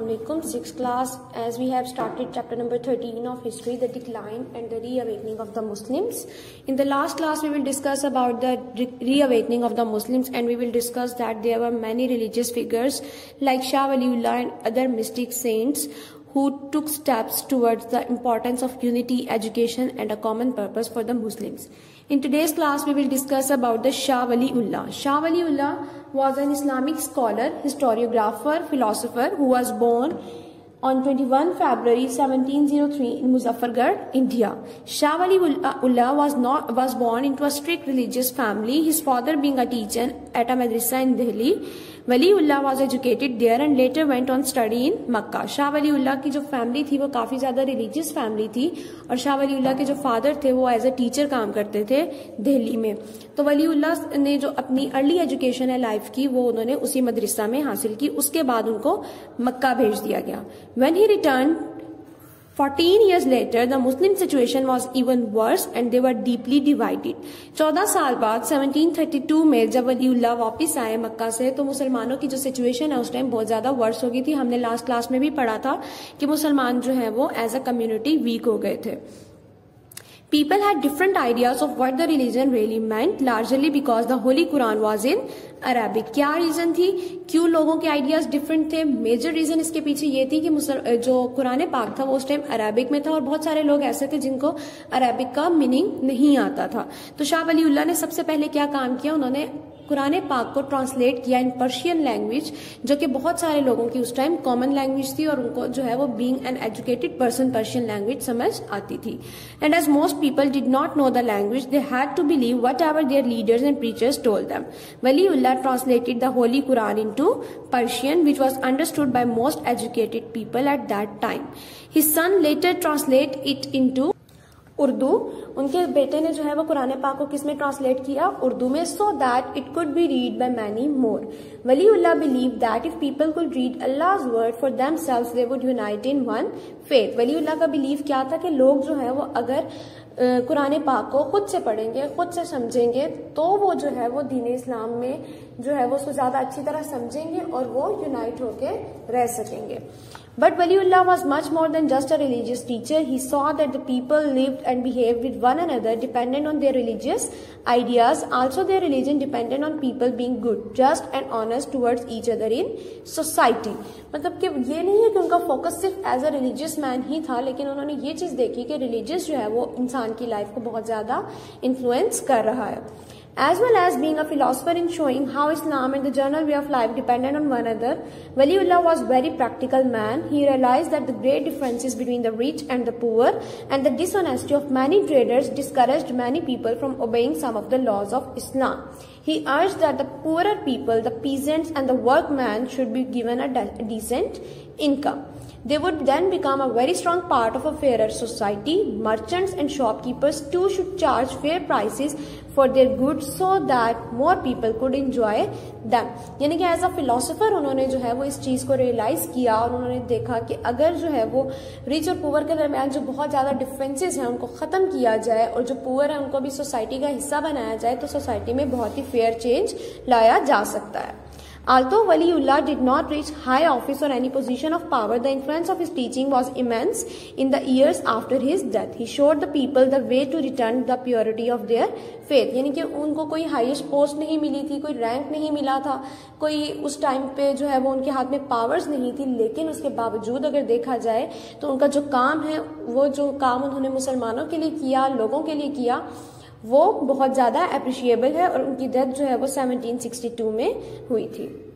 Assalamualaikum. Sixth class, as we have started chapter number 13 of history, the decline and the reawakening of the Muslims. In the last class, we will discuss about the reawakening of the Muslims, and we will discuss that there were many religious figures like Shah Waliullah and other mystic saints who took steps towards the importance of unity, education and a common purpose for the Muslims. In today's class, we will discuss about the Shah Waliullah. Shah Waliullah was an Islamic scholar, historiographer, philosopher who was born on 21 February 1703 in Muzaffargarh, India. Shah Waliullah was born into a strict religious family, his father being a teacher at a madrasa in Delhi. Waliullah was educated there and later went on study in Makkah. Shah Waliullah की जो family थी वो काफ़ी ज़्यादा religious family थी और शाह वलीउल्लाह के जो फादर थे वो एज ए टीचर काम करते थे दिल्ली में. तो वलीउल्लाह ने जो अपनी अर्ली एजुकेशन है लाइफ की वो उन्होंने उसी मदरसा में हासिल की. उसके बाद उनको मक्का भेज दिया गया. When he returned 14 years later, the Muslim situation was even worse and they were deeply divided. 14 साल बाद 1732 में जब वलीउल्लाह वापस आए मक्का से तो मुसलमानों की जो सिचुएशन है उस टाइम बहुत ज़्यादा वर्स हो गई थी. हमने लास्ट क्लास में भी पढ़ा था कि मुसलमान जो है वो एज अ कम्युनिटी वीक हो गए थे. People had different ideas of what the religion really meant, largely because the Holy Quran was in Arabic. क्या रीजन थी क्यों लोगों के आइडियाज डिफरेंट थे? मेजर रीजन इसके पीछे ये थी कि जो कुरान पाक था वो उस टाइम अरबिक में था और बहुत सारे लोग ऐसे थे जिनको अरबिक का मीनिंग नहीं आता था. तो शाह वलीउल्लाह ने सबसे पहले क्या काम किया, उन्होंने कुरान पाक को ट्रांसलेट किया इन पर्शियन लैंग्वेज, जो कि बहुत सारे लोगों की उस टाइम कॉमन लैंग्वेज थी और उनको जो है वो being an educated person Persian language समझ आती थी. And as most people did not know the language, they had to believe whatever their leaders and preachers told them. Waliullah translated the Holy Quran into Persian, which was understood by most educated people at that time. His son later translated it into Urdu. उनके बेटे ने जो है वो कुरान पाक को किस में ट्रांसलेट किया? उर्दू में, so that it could be read by many more. Waliullah believe that if people could read Allah's word for themselves they would unite in one faith. Waliullah का बिलीव क्या था कि लोग जो है वो अगर कुरान पाक को खुद से पढ़ेंगे, खुद से समझेंगे तो वो जो है वो दीन इस्लाम में जो है वो उसको ज्यादा अच्छी तरह समझेंगे और वो यूनाइट होके रह सकेंगे. But Waliullah was much more than just a religious teacher. He saw that the people lived and behaved with one another dependent on their religious ideas. Also their religion depended on people being good, just and honest towards each other in society. मतलब कि ये नहीं है कि उनका focus सिर्फ as a religious man ही था, लेकिन उन्होंने ये चीज देखी कि रिलीजियस जो है वो इंसान की लाइफ को बहुत ज्यादा इन्फ्लुएंस कर रहा है. As well as being a philosopher in showing how Islam and the general way of life depended on one another, Waliullah was a very practical man. He realized that the great differences between the rich and the poor and the dishonesty of many traders discouraged many people from obeying some of the laws of Islam. He urged that the poorer people, the peasants and the workmen should be given a decent income. They would then become a very strong part of a fairer society. Merchants and shopkeepers too should charge fair prices for their goods so that more people could enjoy them. यानी कि as a philosopher उन्होंने जो है वो इस चीज को realise किया और उन्होंने देखा कि अगर जो है वो रिच और पुअर के दरमियान जो बहुत ज्यादा डिफरेंसेस हैं उनको खत्म किया जाए और जो पुअर है उनको भी सोसाइटी का हिस्सा बनाया जाए तो सोसाइटी में बहुत ही फेयर चेंज लाया जा सकता है. Although Waliullah did not reach high office or any position of power, the influence of his teaching was immense in the years after his death. He showed the people the way to return the purity of their faith. यानी कि उनको कोई highest post नहीं मिली थी, कोई rank नहीं मिला था, कोई उस टाइम पे जो है वो उनके हाथ में पावर्स नहीं थी, लेकिन उसके बावजूद अगर देखा जाए तो उनका जो काम है वो जो काम उन्होंने मुसलमानों के लिए किया, लोगों के लिए किया, वो बहुत ज्यादा अप्रिशिएबल है और उनकी डेथ जो है वो 1762 में हुई थी.